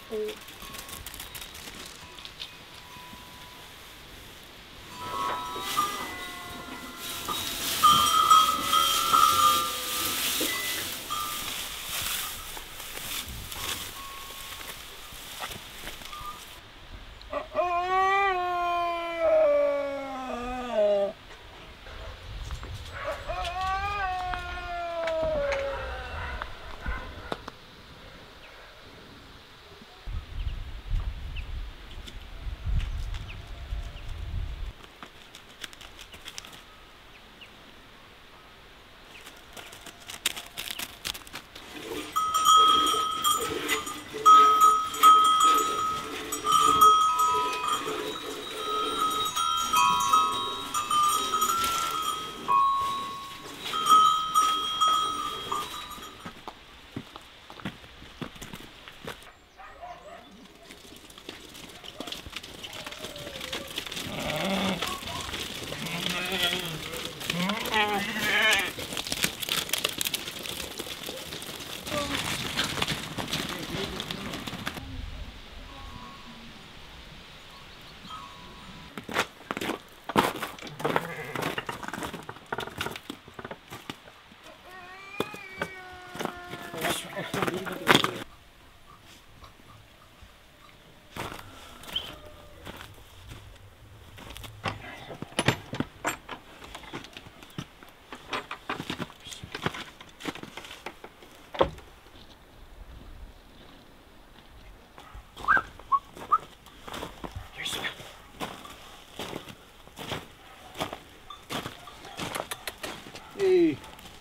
Hey.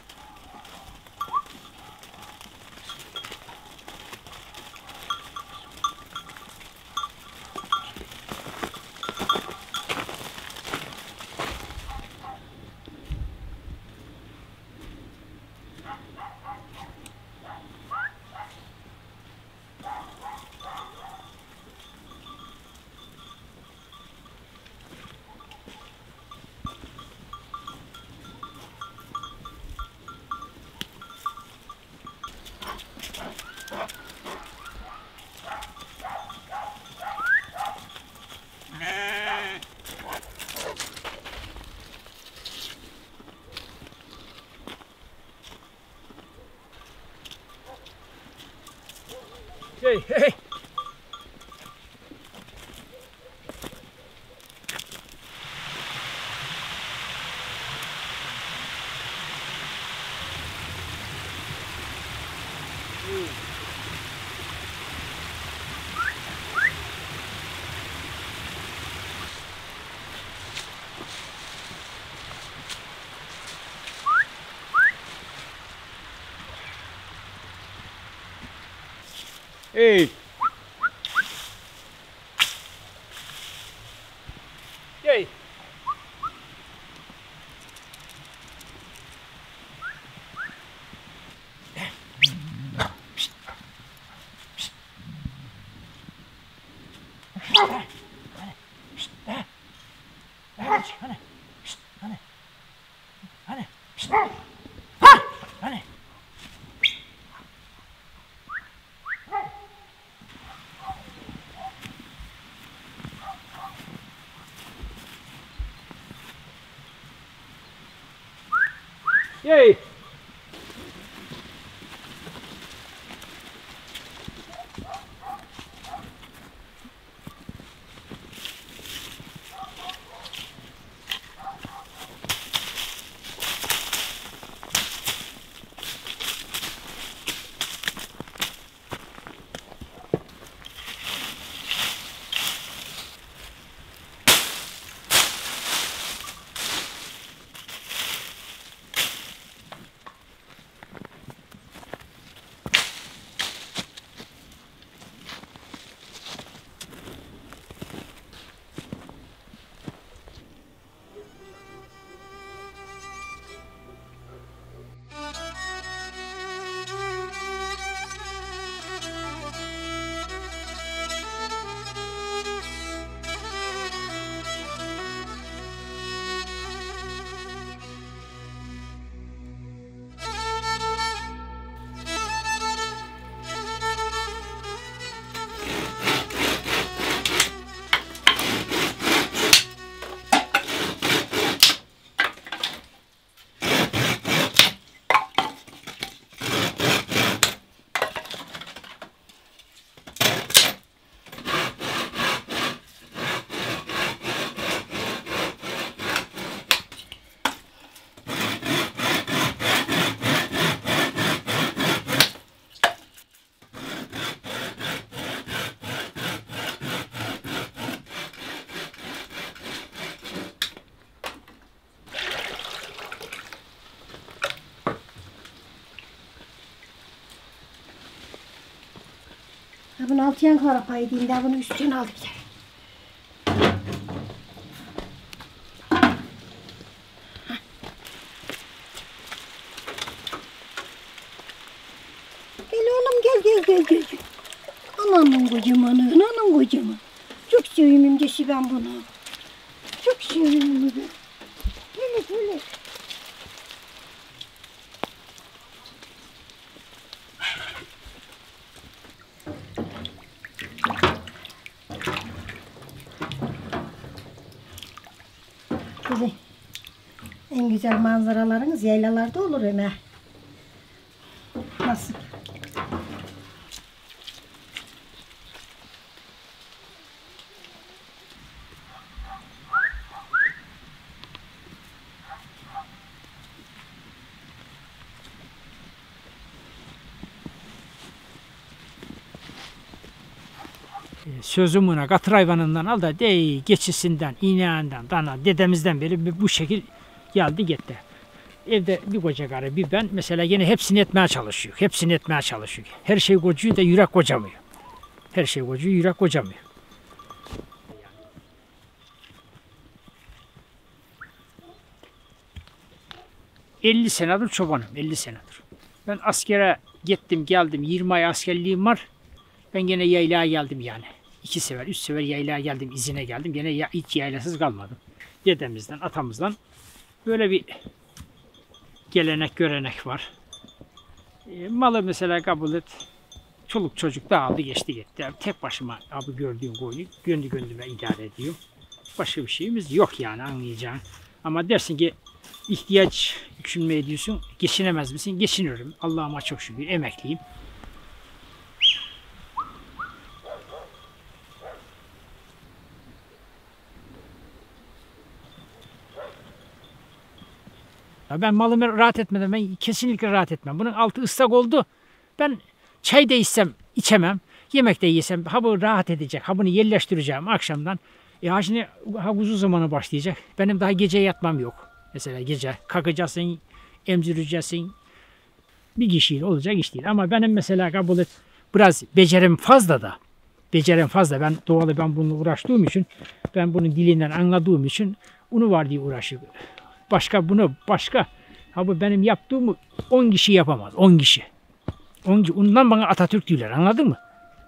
Hey, hey. Hey. Yay. Yay. Bunu altıyan karapayı değil de bunu üstten al gider. Gel oğlum gel. Ananın kocamanı, ananın kocaman. Çok sevimim geçi ben bunu. Çok sevimim bunu. Böyle. Kızım, en güzel manzaralarınız yaylalarda olur Ömer. Nasıl? Sözümüne katır hayvanından al da dey geçisinden, ineğinden, dana, dedemizden beri bu şekil geldi gitti. Evde bir koca karı bir ben mesela yine hepsini etmeye çalışıyor. Her şey kocuyor da yürek kocamıyor. Her şey kocuyor, yürek kocamıyor. ...50 senedir çobanım, 50 senedir. Ben askere gittim geldim, 20 ay askerliğim var. Ben gene yaylaya geldim yani. 2 sefer, 3 sefer yaylaya geldim, izine geldim. Gene hiç yaylasız kalmadım. Dedemizden, atamızdan böyle bir gelenek, görenek var. Malı mesela kabul et. Çoluk çocuk dağıldı, geçti gitti. Tek başıma abi gördüğüm koyunu gönlüme idare ediyorum. Başka bir şeyimiz yok yani anlayacağın. Ama dersin ki ihtiyaç yükümlü ediyorsun, geçinemez misin? Geçiniyorum. Allah'ıma çok şükür, emekliyim. Ben malımı rahat etmeden ben kesinlikle rahat etmem. Bunun altı ıslak oldu. Ben çay da içsem içemem. Yemek de yesem ha bu rahat edecek. Ha bunu yerleştireceğim akşamdan. Ha şimdi ha uzun zamanı başlayacak. Benim daha gece yatmam yok. Mesela gece kalkacaksın, emzireceksin. Bir kişiyle olacak iş değil. Ama benim mesela kabul et biraz becerim fazla da. Ben doğalı ben bununla uğraştığım için ben bunun dilinden anladığım için onu var diye uğraşıyorum. Başka. Ha bu benim yaptığımı 10 kişi yapamaz. 10 kişi. Ondan bana Atatürk diyorlar. Anladın mı?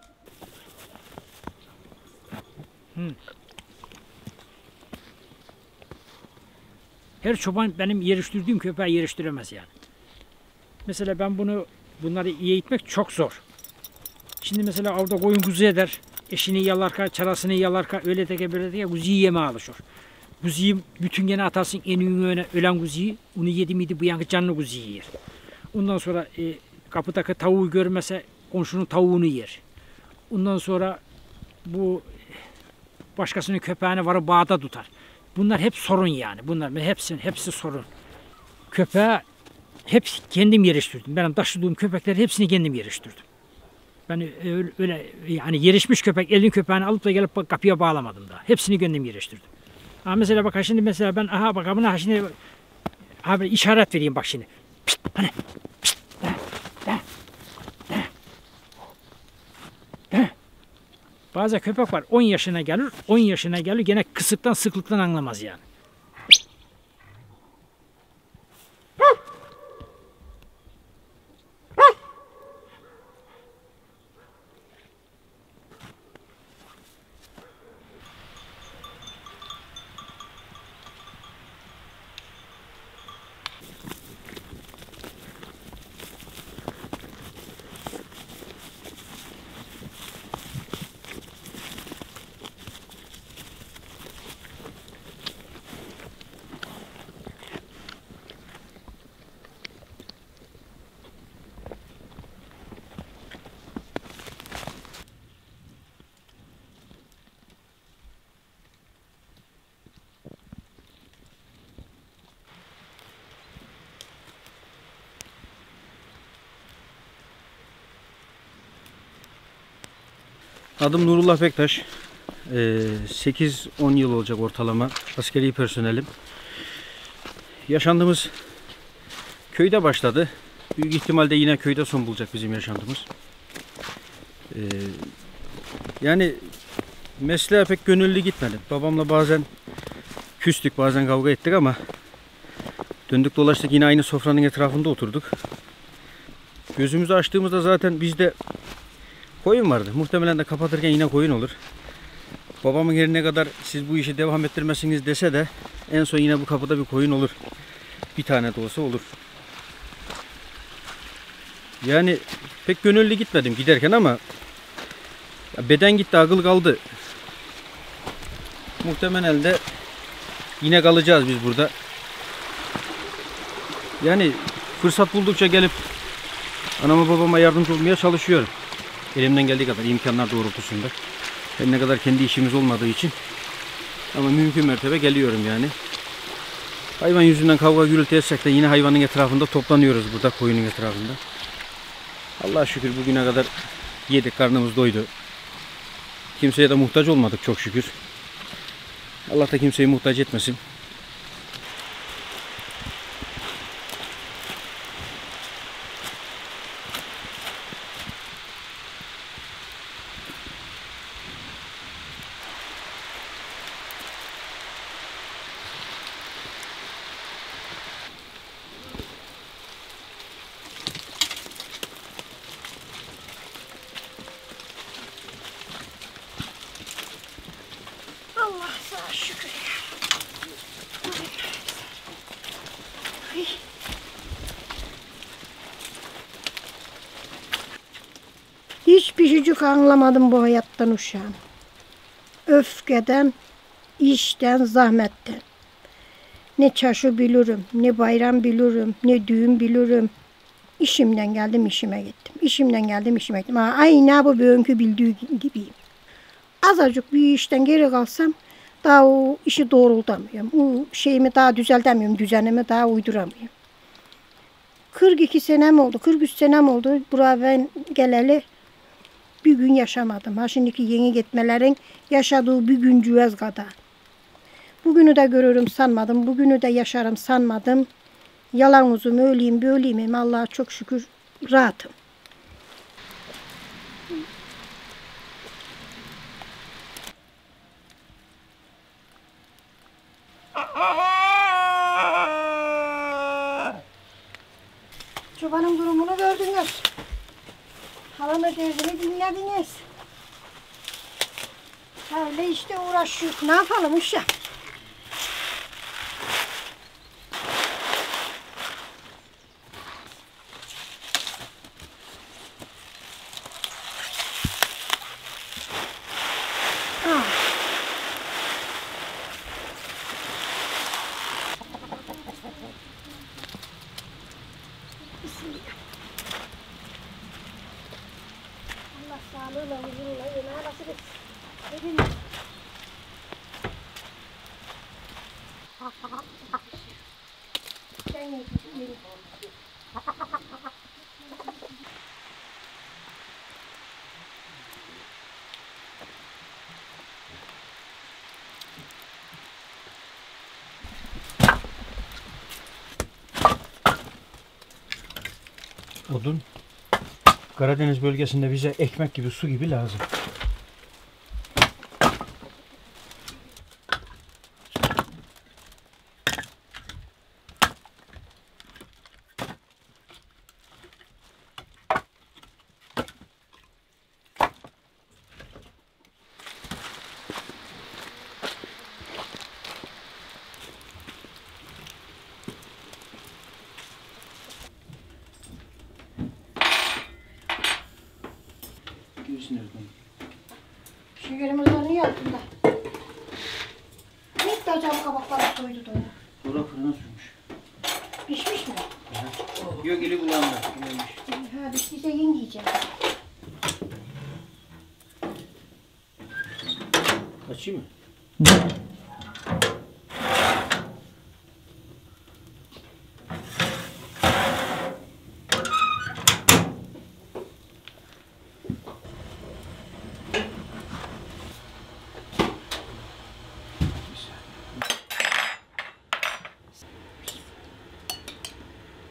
Her çoban benim yarıştırdığım köpeği yarıştıramaz yani. Mesela ben bunları iyi eğitmek çok zor. Şimdi mesela avda koyun kuzu eder. Eşini yalarka, çarasını yalarka öyle teke böyle teke kuzuyu yemeye alışır. Kuzuyu bütün gene atarsın en öne ölen kuzuyu. Onu yedi miydi bu yankı canlı kuzuyu yer. Ondan sonra kapıdaki tavuğu görmese komşunun tavuğunu yer. Ondan sonra bu başkasının köpeğine varıp bağda tutar. Bunlar hep sorun yani. Bunlar hepsi sorun. Köpeği hep kendim yarıştırdım. Benim taşıdığım köpekleri hepsini kendim yarıştırdım. Ben öyle yani yarışmış köpek, elin köpeğini alıp da gelip kapıya bağlamadım daha. Hepsini kendim yarıştırdım. Ha mesela bak şimdi mesela ben bak buna şimdi abi işaret vereyim bak şimdi. Pişt, hani, pişt, Bazı köpek var 10 yaşına gelir gene kısıktan sıklıktan anlamaz yani. Adım Nurullah Bektaş. 8-10 yıl olacak ortalama askeri personelim. Yaşantımız köyde başladı. Büyük ihtimalle yine köyde son bulacak bizim yaşantımız. Yani mesleğe pek gönüllü gitmedim. Babamla bazen küstük, bazen kavga ettik ama döndük dolaştık yine aynı sofranın etrafında oturduk. Gözümüzü açtığımızda zaten bizde koyun vardı. Muhtemelen de kapatırken yine koyun olur. Babamın her ne kadar siz bu işi devam ettirmezsiniz dese de en son yine bu kapıda bir koyun olur. Bir tane de olsa olur. Yani pek gönüllü gitmedim giderken ama beden gitti, akıl kaldı. Muhtemelen de yine kalacağız biz burada. Yani fırsat buldukça gelip anama babama yardımcı olmaya çalışıyorum. Elimden geldiği kadar imkanlar doğrultusunda. Her ne kadar kendi işimiz olmadığı için. Ama mümkün mertebe geliyorum yani. Hayvan yüzünden kavga gürültü etsek de yine hayvanın etrafında toplanıyoruz burada, koyunun etrafında. Allah'a şükür bugüne kadar yedik, karnımız doydu. Kimseye de muhtaç olmadık çok şükür. Allah da kimseyi muhtaç etmesin. Allah sana şükür ya. Ay. Hiçbir çocuk anlamadım bu hayattan uşağım. Öfkeden, işten, zahmetten. Ne çarşı bilirim, ne bayram bilirim, ne düğün bilirim. İşimden geldim, işime gittim. İşimden geldim, işime gittim. Aynı bu bugünkü bildiği gibiyim. Azıcık bir işten geri kalsam daha o işi doğrultamıyorum. O şeyimi daha düzeltemiyorum, düzenimi daha uyduramıyorum. 42 senem oldu, 43 senem oldu. Buraya ben geleli bir gün yaşamadım. Ha şimdiki yeni gitmelerin yaşadığı bir güncüğüz kadar. Bugünü de görürüm sanmadım, bugünü de yaşarım sanmadım. Yalan uzun öleyim, böyleyim. Allah'a çok şükür rahatım. Çobanın durumunu gördünüz. Halanın derdini dinlediniz. Öyle işte uğraşıyoruz. Ne yapalım uşak? Allah sağlığıyla, huzuruyla, ömrüne nasip etsin. Hepimiz. Sen yedin. Odun Karadeniz bölgesinde bize ekmek gibi, su gibi lazım. Gerisi nereden? Şekerimiz var niye altında? Ne de acaba kabaklar soydu da onu. Sonra fırına sürmüş. Pişmiş mi? Yok, eli kulağında. Yemiş. Ha piştiyse yiyin yiyeceğim. Açayım mı?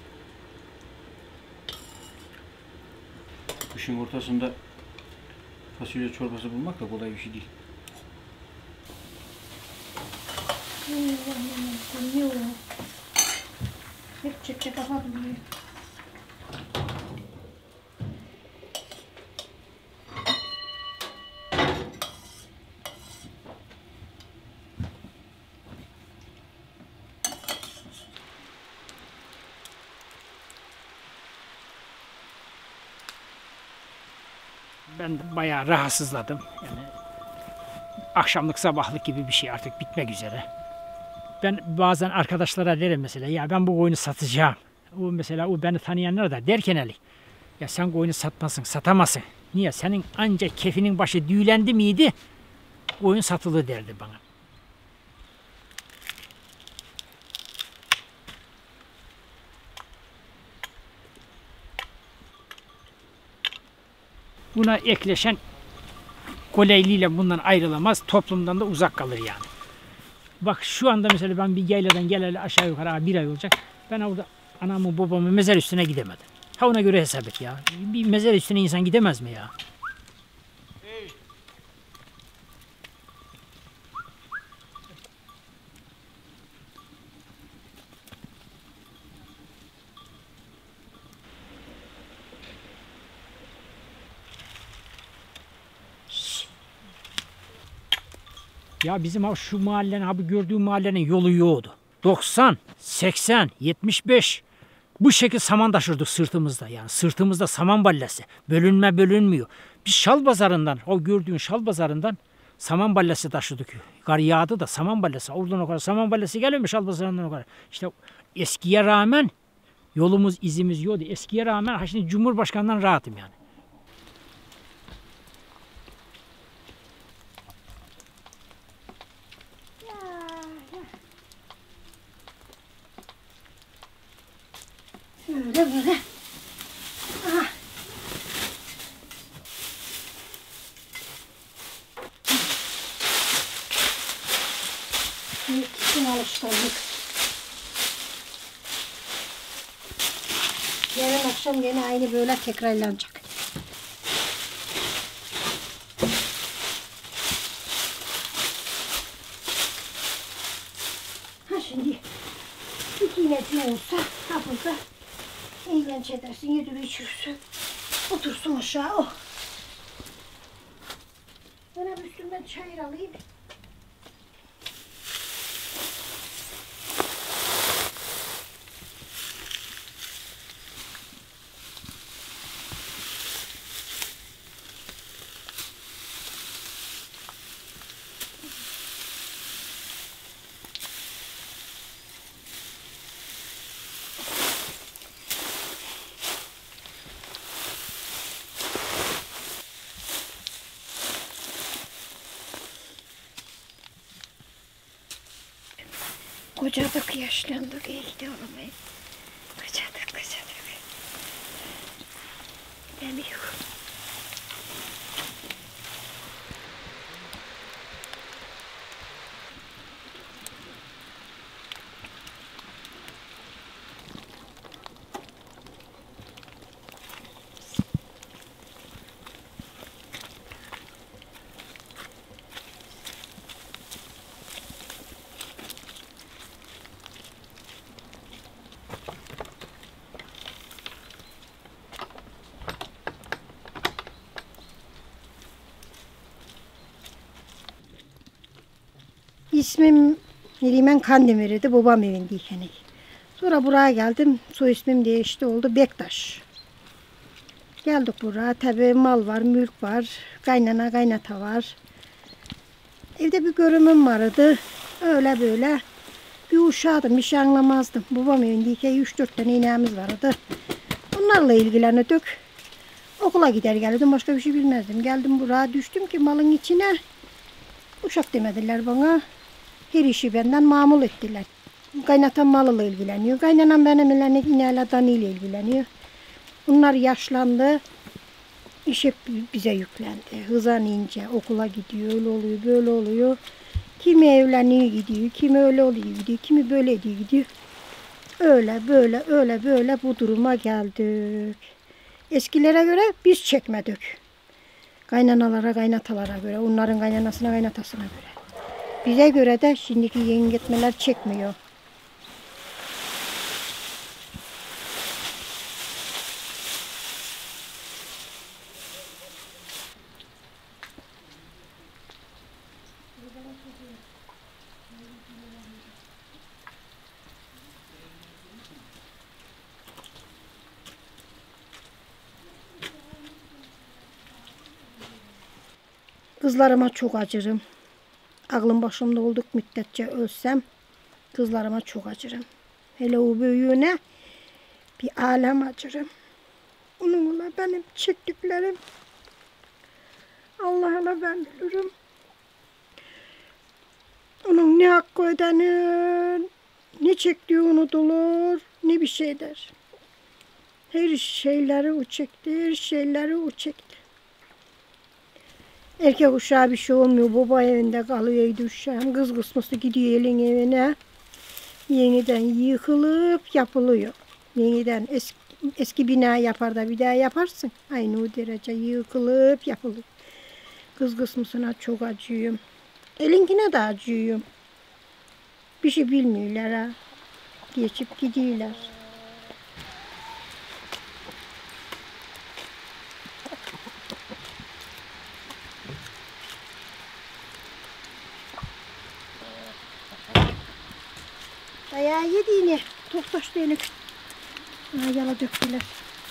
Kışın ortasında Fasulye çorbası bulmak da kolay bir şey değil. Ne o? Hep çek kapadım. Ben bayağı rahatsızladım. Yani akşamlık sabahlık gibi bir şey artık bitmek üzere. Ben bazen arkadaşlara derim mesela ya ben bu koyunu satacağım. O mesela o beni tanıyanlar da derken Ali ya sen koyunu satmasın, satamazsın. Niye? Senin ancak kefinin başı düğlendi miydi? Koyun satılır derdi bana. Buna ekleşen koleyliyle bundan ayrılamaz, toplumdan da uzak kalır yani. Bak şu anda mesela ben bir yayladan geleli aşağı yukarı bir ay olacak. Ben orada anamı babamı mezar üstüne gidemedim. Ha ona göre hesap et ya. Bir mezar üstüne insan gidemez mi ya? Ya bizim şu mahallenin, abi gördüğüm mahallenin yolu yoktu. 90, 80, 75 bu şekilde saman taşırdık sırtımızda. Yani sırtımızda saman ballası. Bölünme bölünmüyor. Biz şal pazarından, o gördüğün şal pazarından saman ballası taşıdık. Kar yağdı da saman ballası. Oradan o kadar saman ballası geliyor mu şal pazarından o kadar. İşte eskiye rağmen yolumuz, izimiz yoktu. Eskiye rağmen şimdi Cumhurbaşkanı'ndan rahatım yani. Böyle. Ah. Bütün alışkanlık. Yarın akşam yine aynı böyle tekrarlanacak. Ha şimdi iki ineğin olsa kapıda eğlence edersin, yedir içiyorsun. Otursun aşağı o. Ben hep üstümden çayır alayım. Kocadık, yaşlandık, iyi gidiyorum. Kocadık. Geliyor. İsmim Neriman Kandemir'di, babam evindeyken. Sonra buraya geldim, soy ismim değişti, oldu Bektaş. Geldik buraya, tabii mal var, mülk var, kaynana kaynata var. Evde bir görümüm vardı, öyle böyle. Bir uşağdım, bir şey anlamazdım. Babam evindeyken 3-4 tane ineğimiz vardı. Onlarla ilgileniyorduk. Okula gider geldim, başka bir şey bilmezdim. Geldim buraya, düştüm ki malın içine. Uşak demediler bana. Her işi benden mamul ettiler. Kaynatam malıyla ilgileniyor. Kaynanam benim ineğle danıyla ilgileniyor. Bunlar yaşlandı. İş hep bize yüklendi. Hızlanınca okula gidiyor, öyle oluyor, böyle oluyor. Kimi evleniyor gidiyor, kimi öyle oluyor gidiyor, kimi böyle ediyor gidiyor. Öyle böyle bu duruma geldik. Eskilere göre biz çekmedik. Kaynanalara, kaynatalara göre, onların kaynanasına, kaynatasına göre. Bize göre de şimdiki yengetmeler çekmiyor. Kızlarıma çok acırım. Aklım başımda olduk müddetçe ölsem kızlarıma çok acırım. Hele o büyüğüne bir alem acırım. Onunla benim çektiklerim Allah'la ben bilirim. Onun ne hakkı ödenir, ne çektiği unutulur, ne bir şey der. Her şeyleri o çekti, her şeyleri o çekti. Erkek uşağı bir şey olmuyor. Baba evinde kalıyor uşağım. Kız kısmısı gidiyor elin evine. Yeniden yıkılıp yapılıyor. Yeniden eski bina yapar da bir daha yaparsın. Aynı o derece yıkılıp yapılıyor. Kız kısmısına çok acıyorum. Elinkine de acıyorum. Bir şey bilmiyorlar ha. Geçip gidiyorlar. Dayağı yediğini toptaş değilim. Yala döktüler.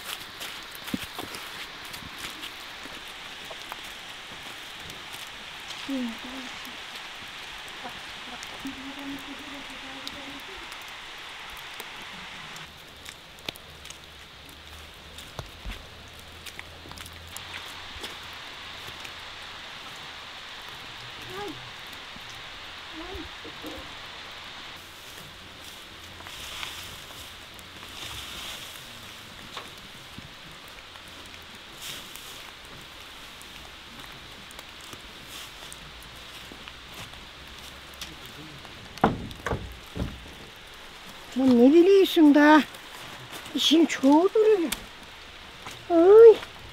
Sen ne biliyorsun da? İşin çoğu duruyor. Ay.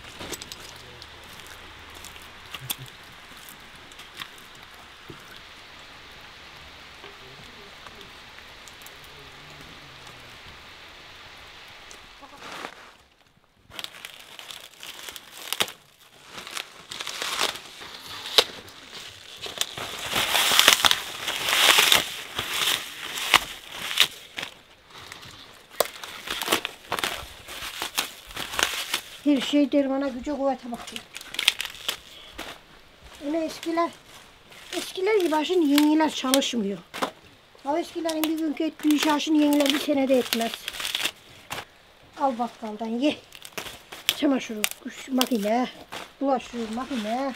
Her şey dermana güce kuvvete bakıyor. Öyle eskiler gibi şimdi yeniler çalışmıyor. O eskilerin bir günkü ettiği işi şimdi yeniler bir senede etmez. Al bakkaldan ye. Çamaşır makine, bulaşık makine.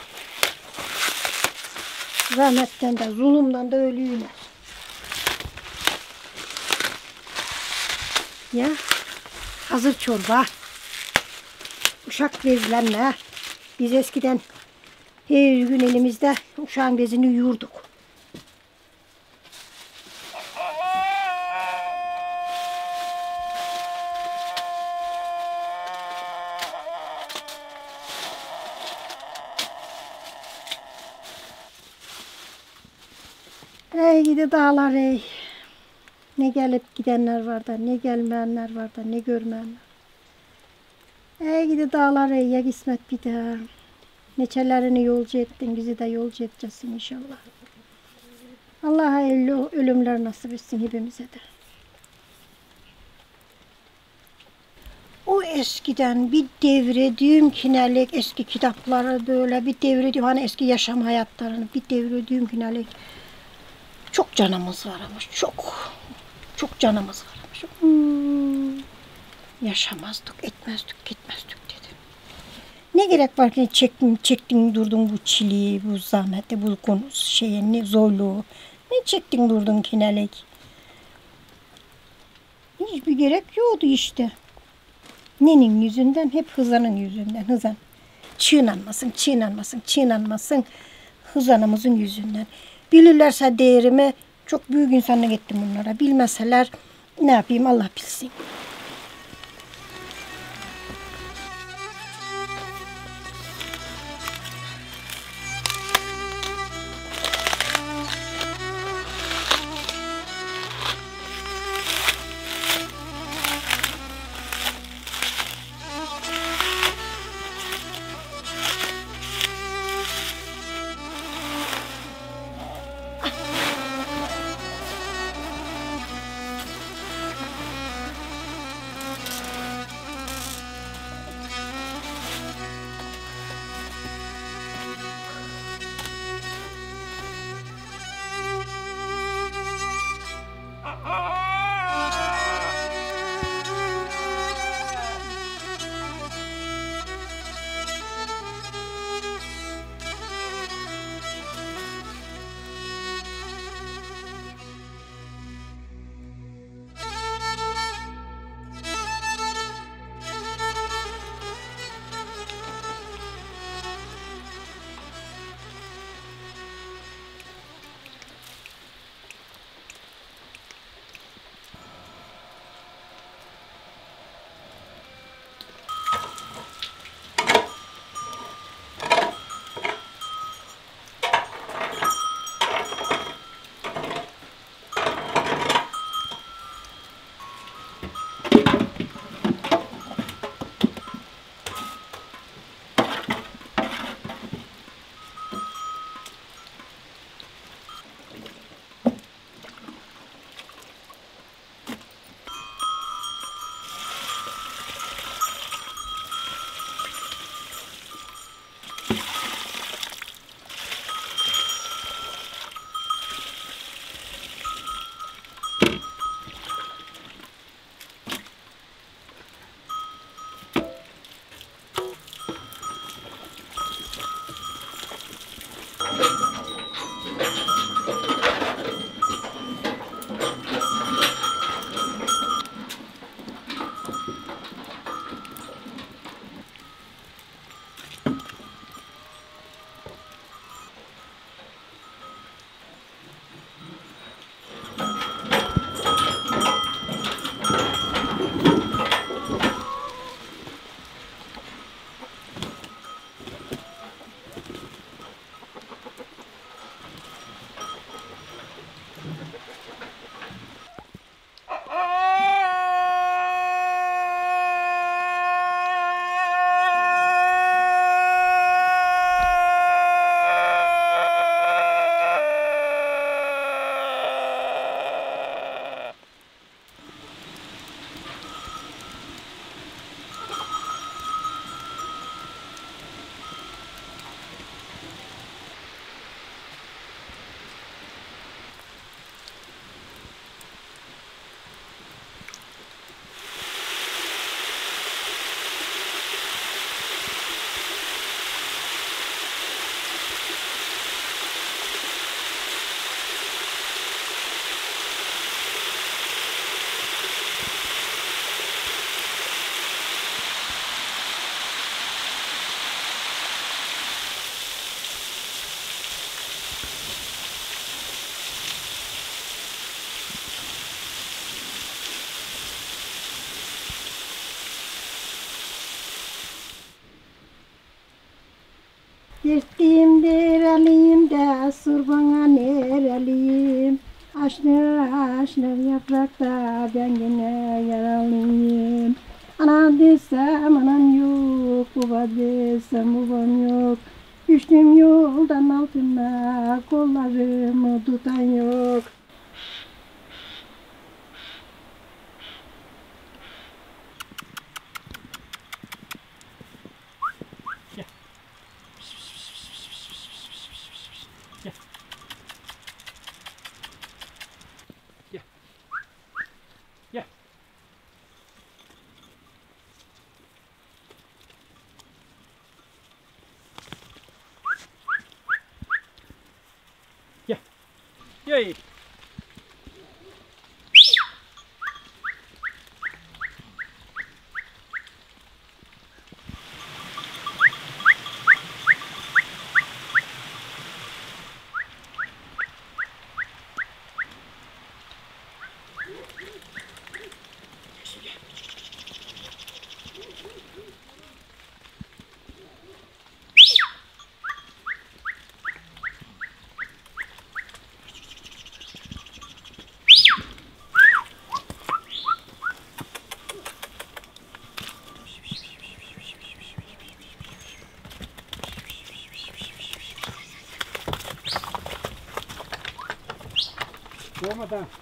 Rahmetten de zulümden de ölüyorlar. Ya hazır çorba. Uşak bezlenme. Biz eskiden her gün elimizde uşağın bezini yiyorduk. Ey gidi dağlar ey. Ne gelip gidenler var da, ne gelmeyenler var da, ne görmeyenler. Ey gidi dağlar ey ya kısmet bir daha. Neçelerini yolcu ettin, bizi de yolcu edeceksin inşallah. Allah hayırlı ölümler nasip etsin hepimize de. O eskiden bir devrediğim kinelik eski kitapları böyle bir devrediğim hani eski yaşam hayatlarını bir devrediğim kinelik çok canımız varmış çok canımız varmış. Yaşamazdık, etmezdik, gitmezdik dedim. Ne gerek var ki çektin durdun bu çiliği, bu zahmeti, bu konu ne zorluğu. Ne çektin durdun kinelik? Hiçbir gerek yoktu işte. Nenin yüzünden? Hep Hızan'ın yüzünden. Hızan. Çiğnenmasın. Hızan'ımızın yüzünden. Bilirlerse değerimi çok büyük insanlık ettim bunlara. Bilmeseler ne yapayım Allah bilsin. tutan yok. Yey. Soğumadan.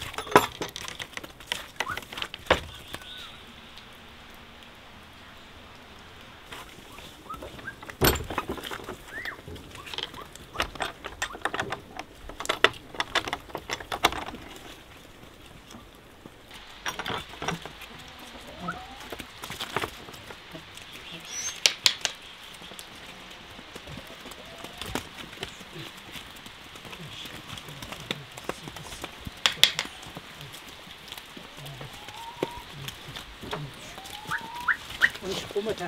Umut ha.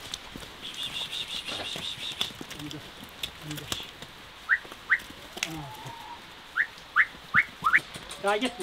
Daha gitme.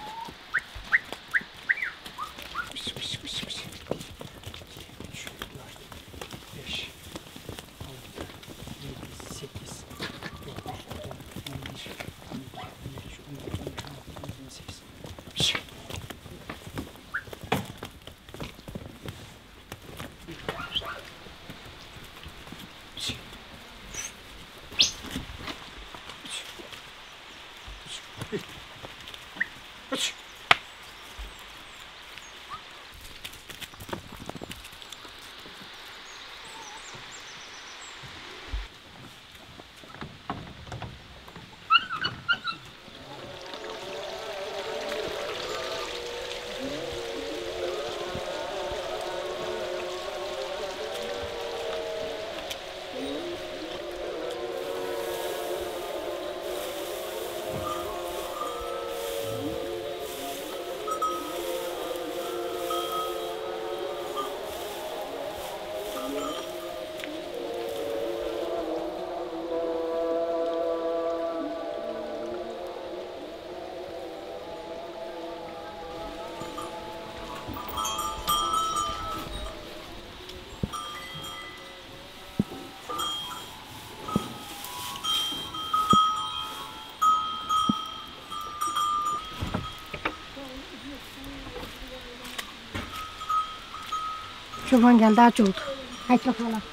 Çoban geldi aç oldu. Haydi bakalım.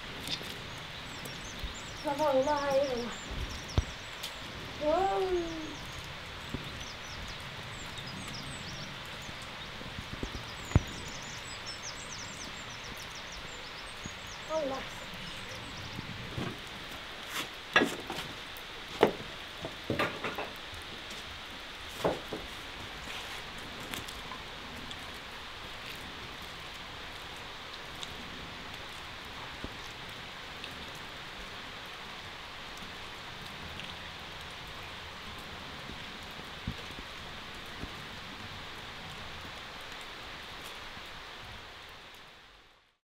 Vallahi hayırlı. Allah